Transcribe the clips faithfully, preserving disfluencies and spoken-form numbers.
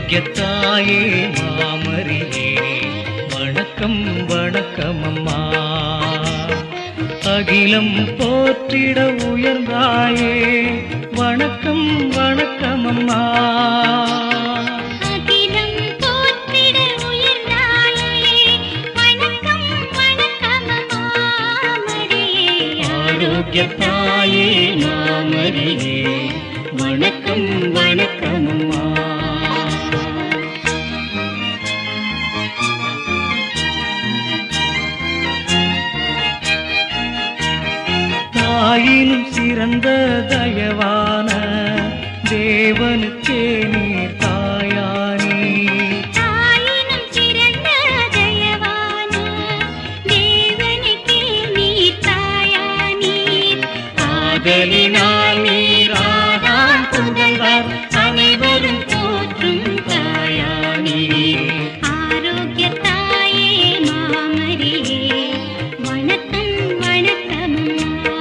ஆரோக்கியத்தாயே மாமரியே வணக்கம் வணக்கம் அம்மா. அகிலம் போற்றிட உயர்ந்தாயே வணக்கம் வணக்கம் அம்மா. அகிலம் போற்றிட உயர்ந்தாயே வணக்கம் வணக்கம் அம்மா. மரியே ஆரோக்கியத்தாயே மாமரியே வணக்கம் வணக்கம் அம்மா. தாயினும் சிறந்த தயவான தேவனுக்கே நீர் தாயானி. தாயினும் சிறந்த தயவான தேவனுக்கே நீர் தாயானீர். ஆதலினால் நீராதான் புகழ்வார் அனைவரும் போற்றும் தாயானி. ஆரோக்கியத்தாயே மாமரியே வணக்கம் வணக்கம் அம்மா.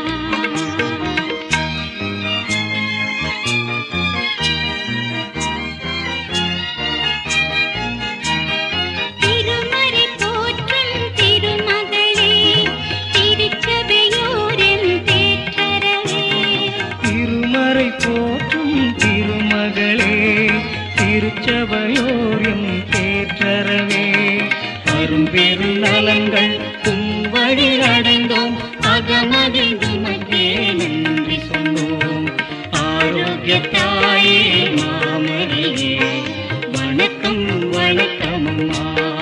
திருமறை போற்றும் திருமகளே திருச்சபையோரின் தேற்றரவே. திருமறை போற்றும் திருமகளே திருச்சபையோரின் தேற்றரவே. அரும்பெரு நலங்கள் உம் வழி அடைந்தோம் அகமதில் உமக்கே நன்றி சொன்னோம். ஆரோக்கியத்தாயே மாமரியே வணக்கம் வணக்கம் அம்மா.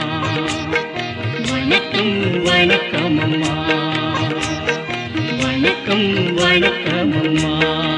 வணக்கம் வணக்கம் அம்மா. வணக்கம் வணக்கம் அம்மா.